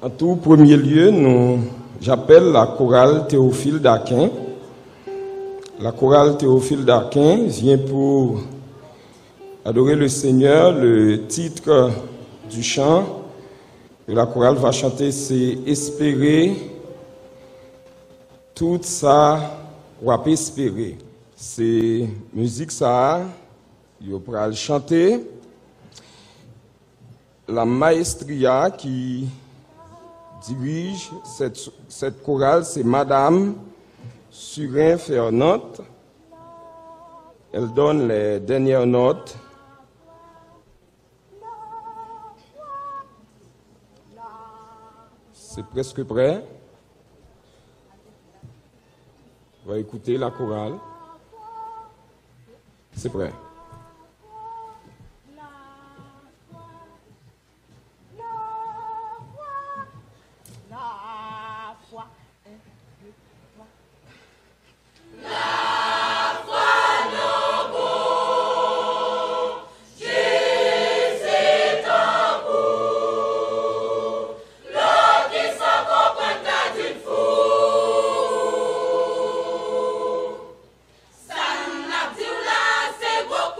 En tout premier lieu, j'appelle la chorale Théophile d'Aquin. La chorale Théophile d'Aquin vient pour adorer le Seigneur. Le titre du chant que la chorale va chanter, c'est « Espérer tout ça ou à espérer ». C'est musique ça, il va le chanter. La maestria qui dirige cette chorale, c'est Madame Surin-Fernand. Elle donne les dernières notes. C'est presque prêt. On va écouter la chorale. C'est prêt. Go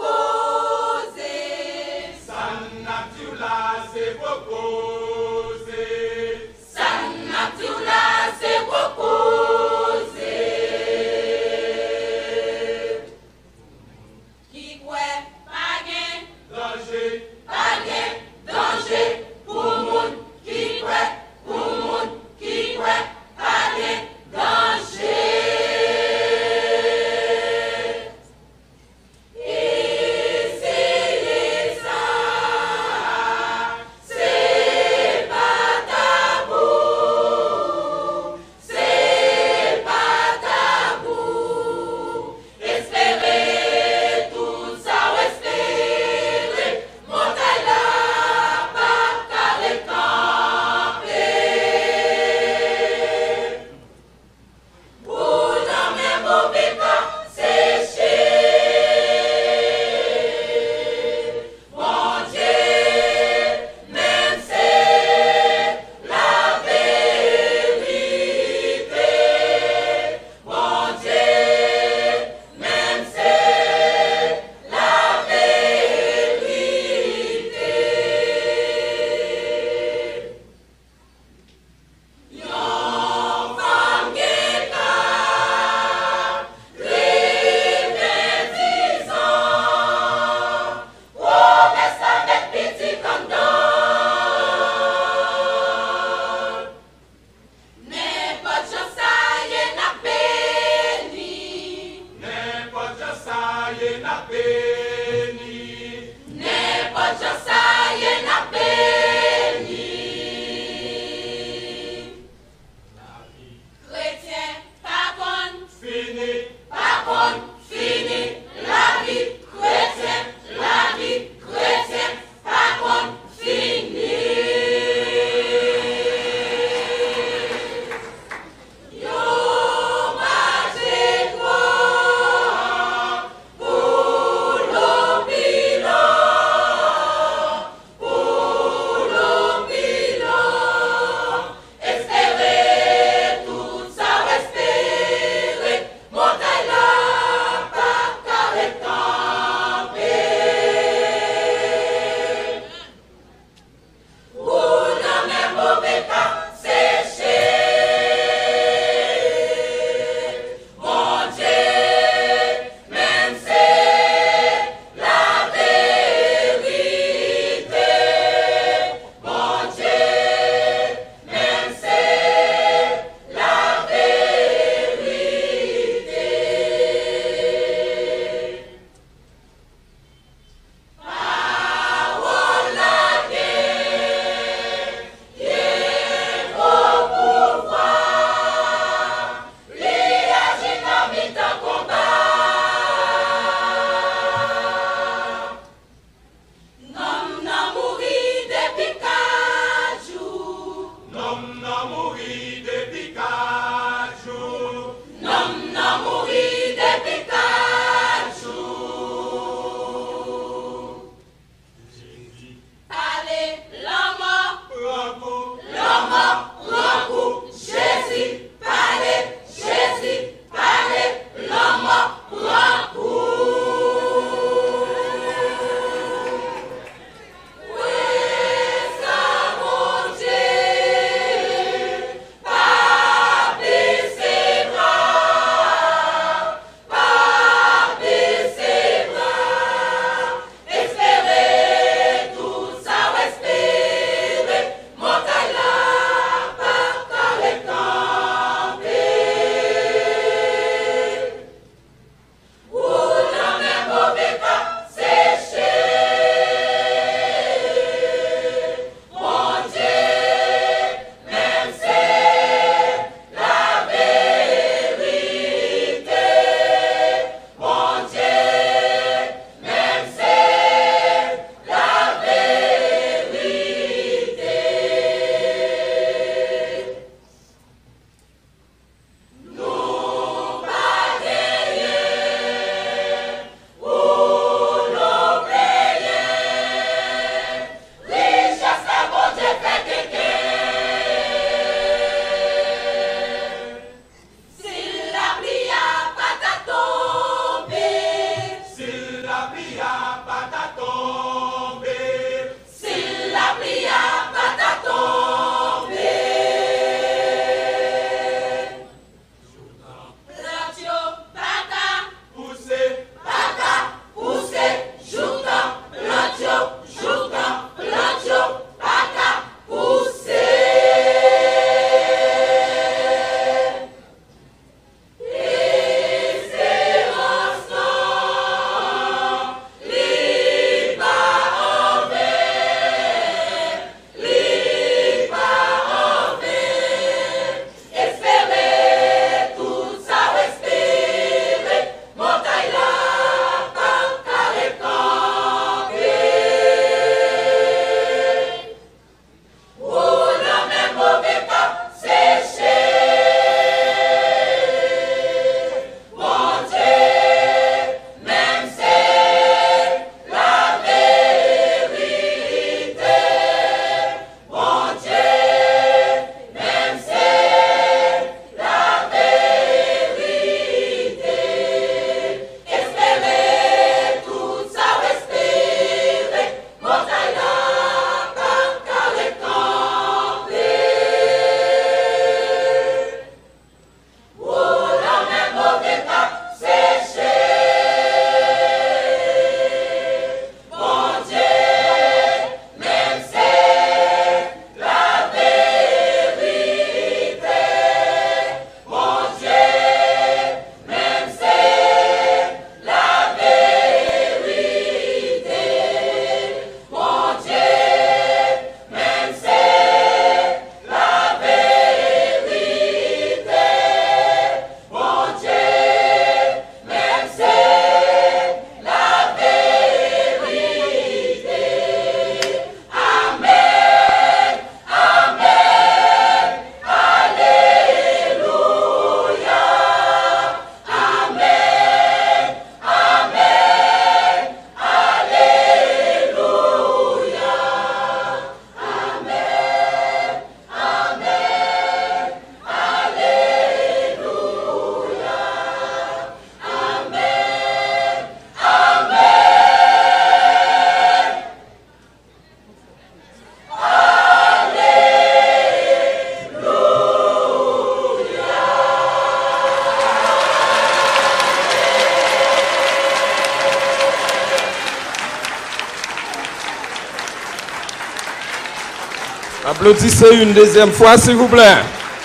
Applaudissez une deuxième fois, s'il vous plaît.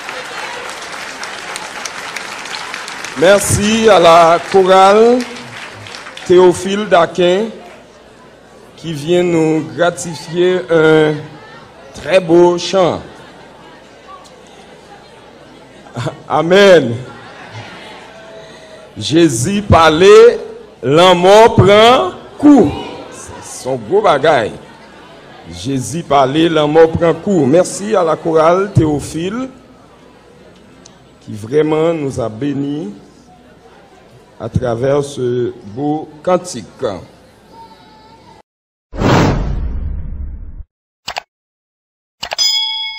Merci à la chorale Théophile d'Aquin qui vient nous gratifier un très beau chant. Amen. Jésus parlait, l'amour prend coup. C'est son gros bagaille. Jésus parlait, l'amour prend coup. Merci à la chorale Théophile qui vraiment nous a bénis à travers ce beau cantique.